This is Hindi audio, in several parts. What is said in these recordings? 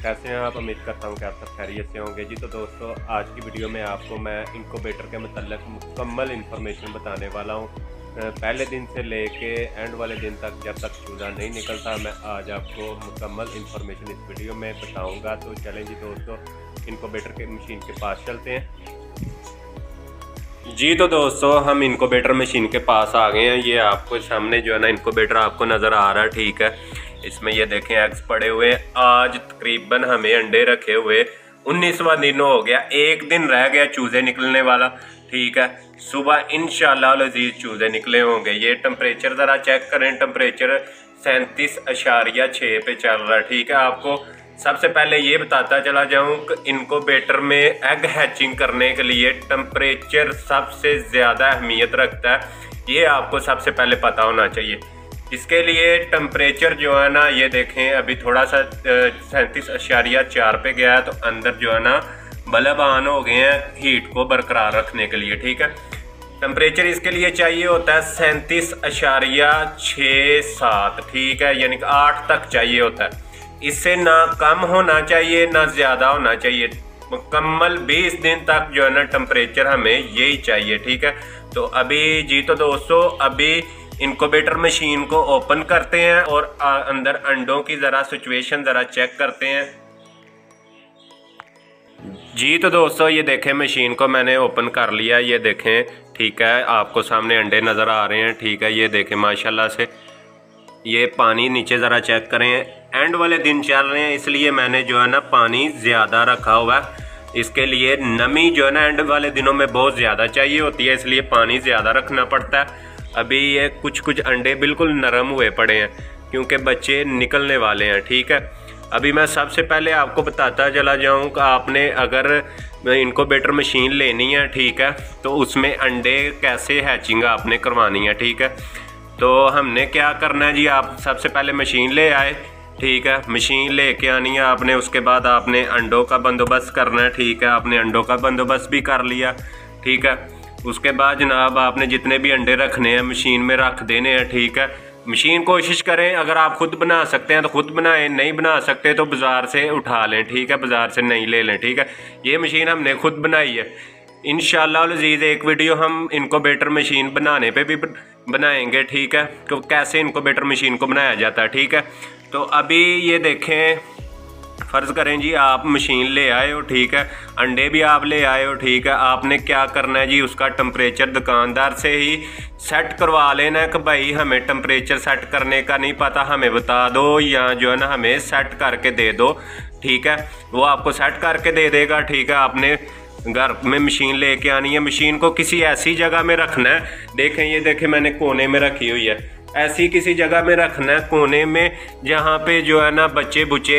कैसे हैं आप? उम्मीद करता हूँ कि आप सब खैरियत से होंगे जी। तो दोस्तों, आज की वीडियो में आपको मैं इनक्यूबेटर के मतलब मुकम्मल इन्फॉर्मेशन बताने वाला हूँ। पहले दिन से लेके एंड वाले दिन तक, जब तक चूज़ा नहीं निकलता, मैं आज आपको मुकम्मल इन्फॉर्मेशन इस वीडियो में बताऊँगा। तो चलें जी दोस्तों, इनक्यूबेटर के मशीन के पास चलते हैं जी। तो दोस्तों, हम इनक्यूबेटर मशीन के पास आ गए हैं। ये आपको सामने जो है ना इनक्यूबेटर आपको नज़र आ रहा है, ठीक है। इसमें ये देखें एग्स पड़े हुए। आज तकरीबन हमें अंडे रखे हुए 19वां दिन हो गया। एक दिन रह गया चूज़े निकलने वाला, ठीक है। सुबह इंशाल्लाह लजीज चूज़े निकले होंगे। ये टेम्परेचर ज़रा चेक करें, टेम्परेचर 37.6 पे चल रहा है, ठीक है। आपको सबसे पहले ये बताता चला जाऊं कि इनक्यूबेटर में एग हैचिंग करने के लिए टेम्परेचर सबसे ज़्यादा अहमियत रखता है। ये आपको सबसे पहले पता होना चाहिए। इसके लिए टेम्परेचर जो है ना, ये देखें अभी थोड़ा सा 37.4 पे गया है, तो अंदर जो है ना बल्ब ऑन हो गए हैं हीट को बरकरार रखने के लिए, ठीक है। टेम्परेचर इसके लिए चाहिए होता है 37.67, ठीक है, यानी कि 8 तक चाहिए होता है। इससे ना कम होना चाहिए ना ज़्यादा होना चाहिए। मुकम्मल 20 दिन तक जो है ना टेम्परेचर हमें यही चाहिए, ठीक है। तो अभी जी तो दोस्तों, अभी इनक्यूबेटर मशीन को ओपन करते हैं और अंदर अंडों की ज़रा सिचुएशन ज़रा चेक करते हैं जी। तो दोस्तों, ये देखें मशीन को मैंने ओपन कर लिया, ये देखें, ठीक है। आपको सामने अंडे नज़र आ रहे हैं, ठीक है। ये देखें माशाल्लाह से। ये पानी नीचे ज़रा चेक करें। एंड वाले दिन चल रहे हैं, इसलिए मैंने जो है ना पानी ज़्यादा रखा हुआ है। इसके लिए नमी जो है ना एंड वाले दिनों में बहुत ज़्यादा चाहिए होती है, इसलिए पानी ज़्यादा रखना पड़ता है। अभी ये कुछ अंडे बिल्कुल नरम हुए पड़े हैं क्योंकि बच्चे निकलने वाले हैं, ठीक है। अभी मैं सबसे पहले आपको बताता चला जाऊँ कि आपने अगर इनक्यूबेटर मशीन लेनी है, ठीक है, तो उसमें अंडे कैसे हैचिंग आपने करवानी है, ठीक है। तो हमने क्या करना है जी, आप सबसे पहले मशीन ले आए, ठीक है। मशीन लेके आनी है आपने, उसके बाद आपने अंडों का बंदोबस्त करना है, ठीक है। आपने अंडों का बंदोबस्त भी कर लिया, ठीक है। उसके बाद जनाब आपने जितने भी अंडे रखने हैं मशीन में रख देने हैं, ठीक है। मशीन कोशिश करें, अगर आप खुद बना सकते हैं तो खुद बनाएं, नहीं बना सकते तो बाज़ार से उठा लें, ठीक है। बाज़ार से नहीं ले लें, ठीक है। ये मशीन हमने खुद बनाई है। इंशाल्लाह लजीज एक वीडियो हम इनक्यूबेटर मशीन बनाने पे भी बनाएंगे, ठीक है, तो कैसे इनक्यूबेटर मशीन को बनाया जाता है, ठीक है। तो अभी ये देखें, फ़र्ज़ करें जी आप मशीन ले आए हो, ठीक है, अंडे भी आप ले आए हो, ठीक है। आपने क्या करना है जी, उसका टेम्परेचर दुकानदार से ही सेट करवा लेना है कि भाई हमें टेम्परेचर सेट करने का नहीं पता, हमें बता दो, या जो है ना हमें सेट करके दे दो, ठीक है। वो आपको सेट करके दे देगा, ठीक है। आपने घर में मशीन लेके आनी है, मशीन को किसी ऐसी जगह में रखना है। देखें, ये देखें मैंने कोने में रखी हुई है, ऐसी किसी जगह में रखना है कोने में, जहाँ पे जो है ना बच्चे बुच्चे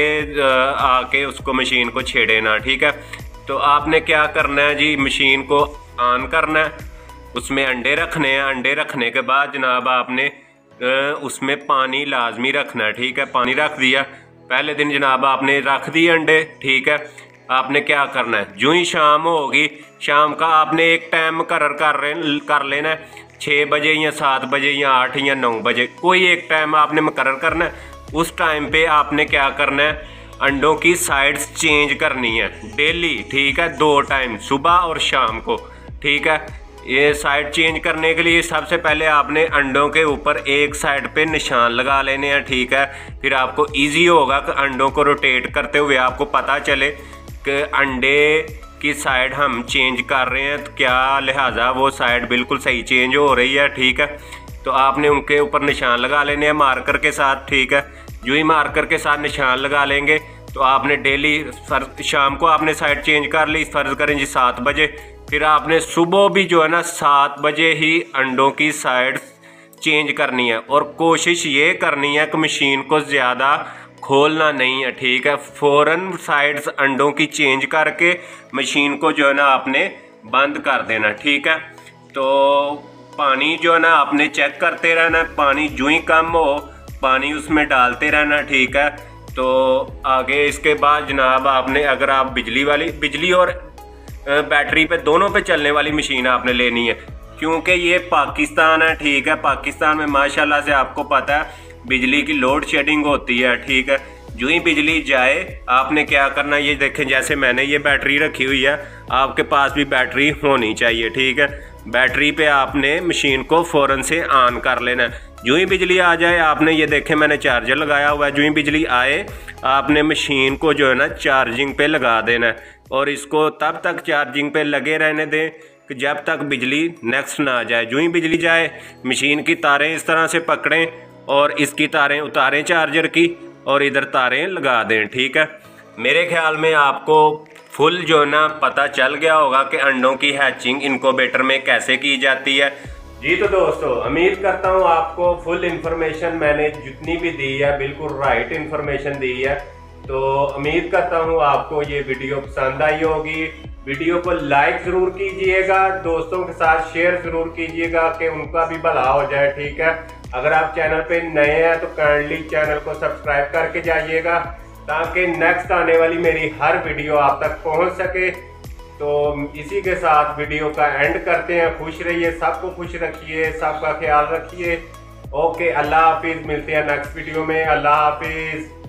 आके उसको मशीन को छेड़े ना, ठीक है। तो आपने क्या करना है जी, मशीन को ऑन करना है, उसमें अंडे रखने हैं। अंडे रखने के बाद जनाब आपने उसमें पानी लाजमी रखना है, ठीक है। पानी रख दिया, पहले दिन जनाब आपने रख दिए अंडे, ठीक है। आपने क्या करना है, जो ही शाम होगी, शाम का आपने एक टाइम मुकर्रर कर लेना है, 6 बजे या 7 बजे या 8 या 9 बजे, कोई एक टाइम आपने मुकर्रर करना है। उस टाइम पे आपने क्या करना है, अंडों की साइड्स चेंज करनी है डेली, ठीक है, 2 टाइम, सुबह और शाम को, ठीक है। ये साइड चेंज करने के लिए सबसे पहले आपने अंडों के ऊपर एक साइड पे निशान लगा लेने हैं, ठीक है। फिर आपको ईजी होगा कि अंडों को रोटेट करते हुए आपको पता चले कि अंडे की साइड हम चेंज कर रहे हैं, तो क्या लिहाजा वो साइड बिल्कुल सही चेंज हो रही है, ठीक है। तो आपने उनके ऊपर निशान लगा लेने हैं मार्कर के साथ, ठीक है। जो ही मार्कर के साथ निशान लगा लेंगे तो आपने डेली शाम को आपने साइड चेंज कर ली, फ़र्ज़ करें जी 7 बजे, फिर आपने सुबह भी जो है ना 7 बजे ही अंडों की साइड चेंज करनी है। और कोशिश ये करनी है कि मशीन को ज़्यादा खोलना नहीं है, ठीक है। फ़ौरन साइड्स अंडों की चेंज करके मशीन को जो है ना आपने बंद कर देना, ठीक है। तो पानी जो है ना आपने चेक करते रहना, पानी जो ही कम हो पानी उसमें डालते रहना, ठीक है। तो आगे इसके बाद जनाब आपने, अगर आप बिजली और बैटरी पे दोनों पे चलने वाली मशीन आपने लेनी है, क्योंकि ये पाकिस्तान है, ठीक है। पाकिस्तान में माशाल्लाह से आपको पता है बिजली की लोड शेडिंग होती है, ठीक है। जो ही बिजली जाए आपने क्या करना, ये देखें जैसे मैंने ये बैटरी रखी हुई है, आपके पास भी बैटरी होनी चाहिए, ठीक है। बैटरी पे आपने मशीन को फ़ौरन से ऑन कर लेना है। जो ही बिजली आ जाए आपने, ये देखें मैंने चार्जर लगाया हुआ है, जो ही बिजली आए आपने मशीन को जो है ना चार्जिंग पे लगा देना है और इसको तब तक चार्जिंग पे लगे रहने दें कि जब तक बिजली नेक्स्ट ना आ जाए। जो ही बिजली जाए मशीन की तारें इस तरह से पकड़ें और इसकी तारें उतारें चार्जर की और इधर तारें लगा दें, ठीक है। मेरे ख्याल में आपको फुल जो है ना पता चल गया होगा कि अंडों की हैचिंग इनक्यूबेटर में कैसे की जाती है। जी तो दोस्तों, उम्मीद करता हूँ आपको फुल इन्फॉर्मेशन मैंने जितनी भी दी है बिल्कुल राइट इन्फॉर्मेशन दी है। तो उम्मीद करता हूँ आपको ये वीडियो पसंद आई होगी। वीडियो को लाइक ज़रूर कीजिएगा, दोस्तों के साथ शेयर ज़रूर कीजिएगा कि उनका भी भला हो जाए, ठीक है। अगर आप चैनल पे नए हैं तो काइंडली चैनल को सब्सक्राइब करके जाइएगा ताकि नेक्स्ट आने वाली मेरी हर वीडियो आप तक पहुंच सके। तो इसी के साथ वीडियो का एंड करते हैं। खुश रहिए, सबको खुश रखिए, सबका ख्याल रखिए। ओके, अल्लाह हाफिज़। मिलते हैं नेक्स्ट वीडियो में। अल्लाह हाफिज़।